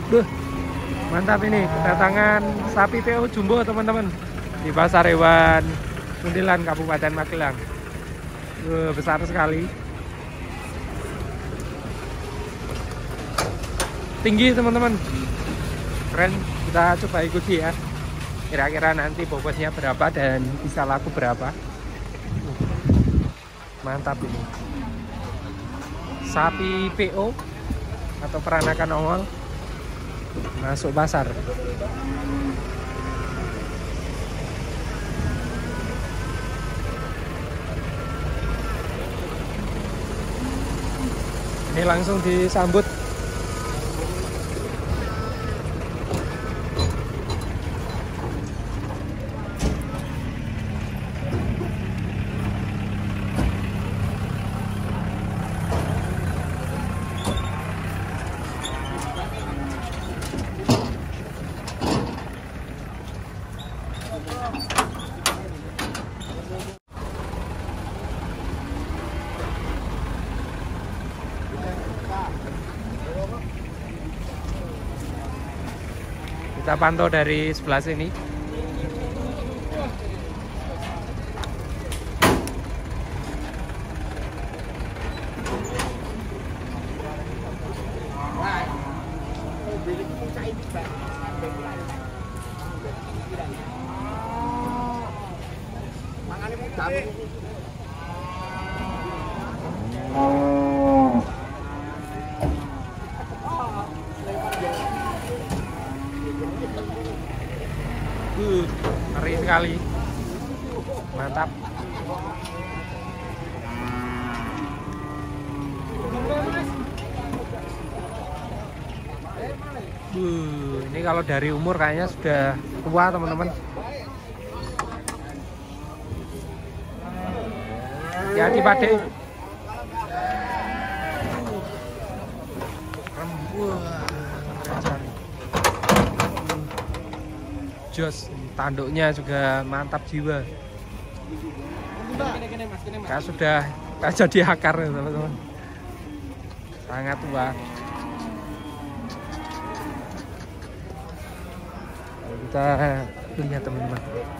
Duh, mantap ini kedatangan sapi PO jumbo teman-teman di Pasar Hewan Kuntilan Kabupaten Magelang. Besar sekali, tinggi teman-teman, keren. Kita coba ikuti ya, kira-kira nanti bobotnya berapa dan bisa laku berapa. Mantap ini sapi PO atau peranakan ongol masuk pasar. Ini langsung disambut. Kita pantau dari sebelah sini. Ngeri sekali, mantap. Ini kalau dari umur kayaknya sudah tua teman-teman. Ya di Pade. Jos, tanduknya juga mantap jiwa. Kan sudah jadi akar ya teman-teman. Sangat tua. Kita lihat teman-teman.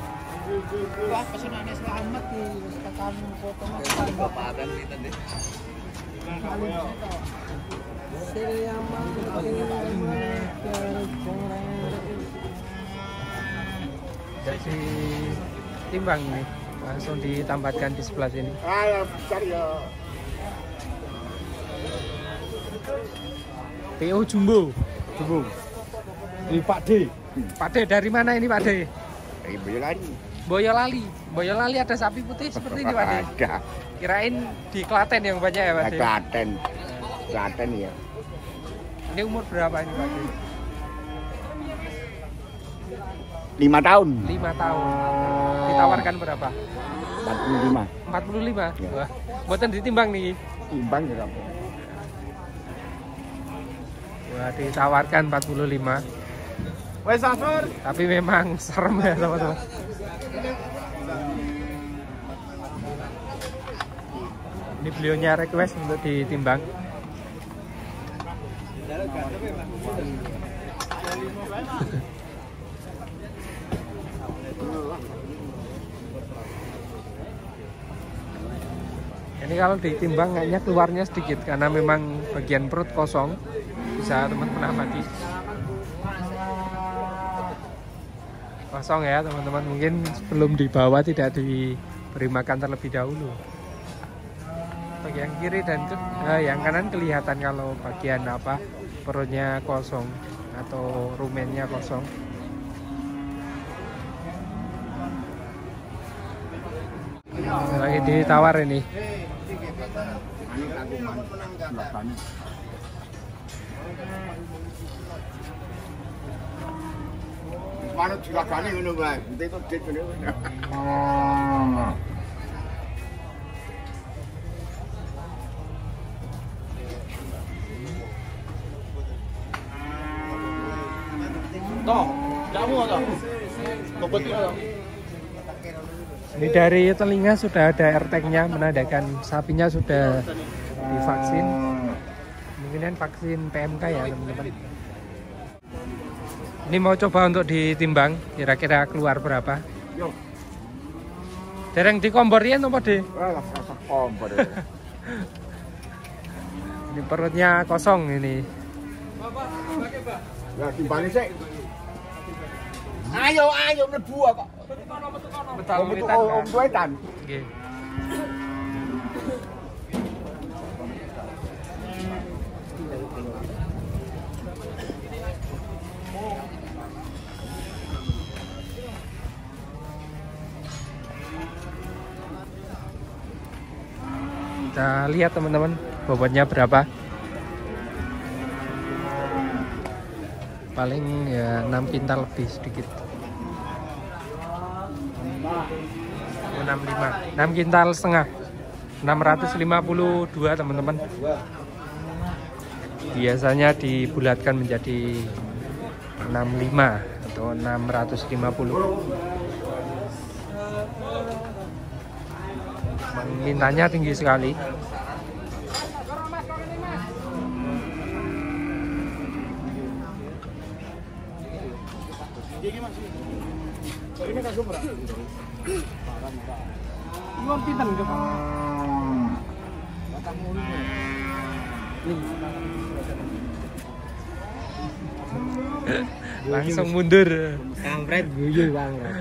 Jadi timbang nih, langsung ditambahkan di sebelah sini. PO jumbo. Di Pak D. Pak D dari mana ini Pak D? Dari Boyolali. Boyolali. Boyolali ada sapi putih seperti ini Pak D? Ada. Kirain di Klaten yang banyak ya Pak D? Klaten ya. Ini umur berapa ini Pak D? 5 tahun. 5 tahun. Ditawarkan berapa? 45. 45? Ya. Wah, buatan ditimbang nih. Timbang ya kamu. Wah, ditawarkan 45. Wes Safur. Tapi memang serem ya teman-teman. Ini beliaunya request untuk ditimbang. Ini kalau ditimbang kayaknya keluarnya sedikit karena memang bagian perut kosong. Bisa teman-teman amati. Kosong ya teman-teman, mungkin sebelum dibawa tidak diberi makan terlebih dahulu. Bagian kiri dan yang kanan kelihatan kalau bagian apa perutnya kosong atau rumennya kosong. Lagi ditawar ini. Manut dilakani ngono bae. Entek kok dit ngono. Toh, kamu toh. Bobot toh. Ini dari telinga sudah ada AirTag-nya, menandakan sapinya sudah divaksin. Mungkin vaksin PMK ya teman-teman. Ini mau coba untuk ditimbang, kira-kira keluar berapa? Yo. Dereng dikomborian apa deh? Kompor. Ini perutnya kosong ini. Ya timbangin sih. Ayo mlebu kok. Betal Om wetan. Nggih. Kita lihat teman-teman bobotnya berapa. Paling ya 6 kintal lebih sedikit. 65, 6 kintal setengah, 652 teman-teman. Biasanya dibulatkan menjadi 65 atau 650. Mintanya tinggi sekali. Langsung mundur. Kampret guyu banget.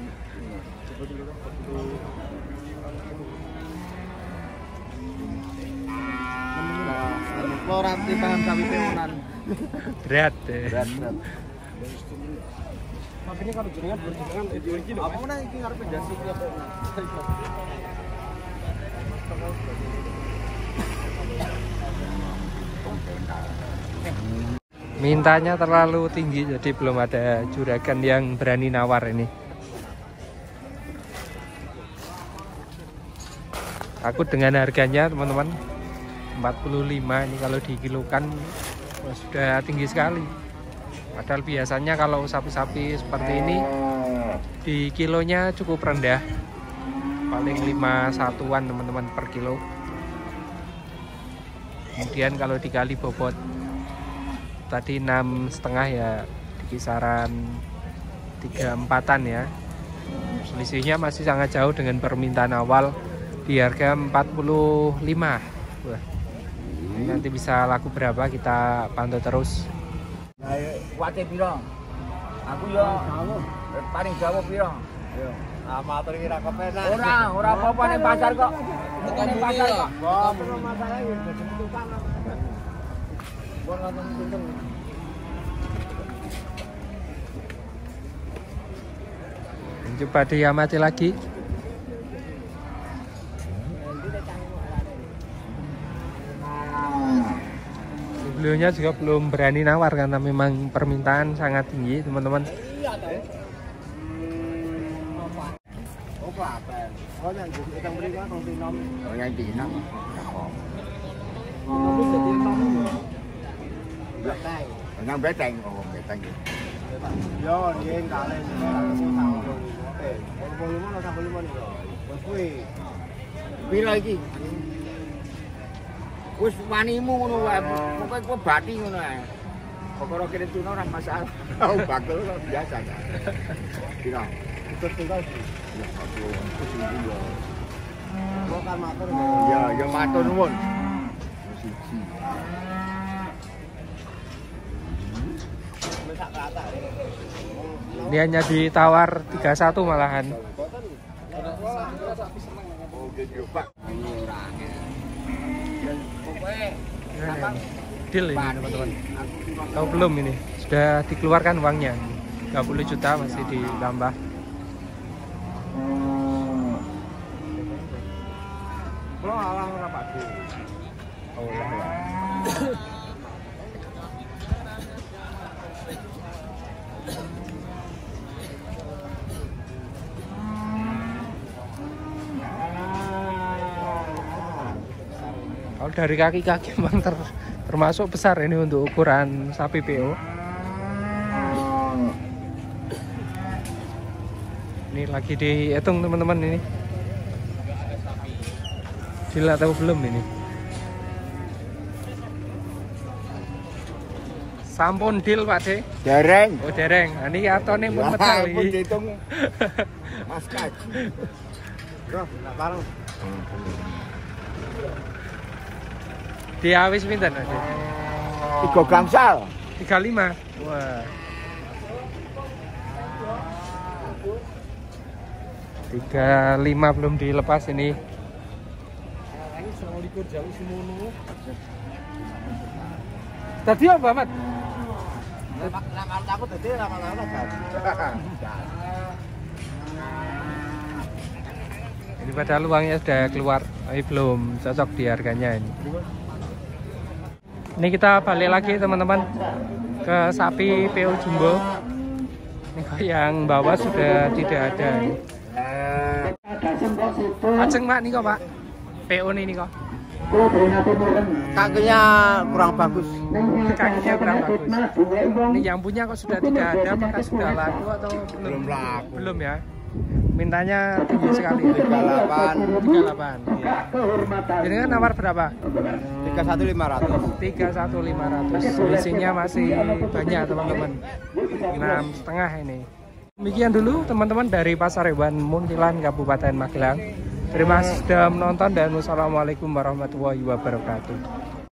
Ora timbangan sapi pemonan. Berat. Makanya kalau jenengan berjenengan iki lho. Apa meneh iki ngarepe jasi iki apa? Mintanya terlalu tinggi, jadi belum ada juragan yang berani nawar ini. Takut dengan harganya teman-teman, 45 ini kalau dikilokan sudah tinggi sekali. Padahal biasanya kalau sapi-sapi seperti ini di kilonya cukup rendah, paling 5 satuan teman-teman per kilo. Kemudian kalau dikali bobot tadi 6,5 ya di kisaran 3-4an ya. Selisihnya masih sangat jauh dengan permintaan awal di harga 45. Wah, nanti bisa laku berapa kita pantau terus. Kuate piro? Aku yo paling jauh piro? Yo. Amatur kira kepenak. Ora apa-apa ning pasar kok. Ning pasar kok. Masalah iki dadi tukang. Bon ngoten pinten. Coba diamati lagi. Beliaunya juga belum berani nawar karena memang permintaan sangat tinggi teman-teman. Yang beteng, oh beteng. Yo, nggih kale Piro iki? Wis wanimu ngono wae. Pokoke kowe bathi ngono ae. Pokoke kene tuna ora masalah. Oh, bakul kok biasa ta. Piro? itu tinggal sih. Ya, aku sing yo. Kok kan matur. Ya, ya matur nuwun. Siji. Ini hanya ditawar 31 malahan. Oke, yo, Pak. Deal ini teman-teman. Tahu belum ini? Sudah dikeluarkan uangnya. 30 juta masih ditambah. Kalau alang ora padu. Oh, lah. Kalau dari kaki-kaki memang termasuk besar ini untuk ukuran sapi PO. Ini lagi dihitung teman-teman ini. Gila tahu belum ini? Sampun deal Pak De. Dereng. Oh dereng. Nah, ini atone pun Wah, medal pun iki. dihitung. Mas Kaji. Bro, enggak bareng. Dia wis pinten Pak De? 3 gangsal. 35. Wah. 35 belum dilepas ini. Ini 29 jauh semono. Tadi apa, Mat? Ramal aku tadi ramal kan. Ini padahal uangnya sudah keluar, tapi belum cocok di harganya ini. Ini kita balik lagi teman-teman ke sapi PO Jumbo. Ini kok yang bawah sudah tidak ada. Ajeng Pak nih kok Pak. PO nih kok. Kakinya kurang bagus. Kakinya kurang bagus. Ini yang punya kok sudah tidak ada, apakah sudah laku atau belum? laku. Belum ya. Mintanya tinggi sekali. 38. 38. Iya. Jadi kan nawar berapa? 31.500. 31.500. Isinya masih banyak teman-teman. 6,5 ini. Demikian dulu teman-teman dari Pasar Hewan Muntilan Kabupaten Magelang. Terima kasih sudah menonton dan wassalamualaikum warahmatullahi wabarakatuh.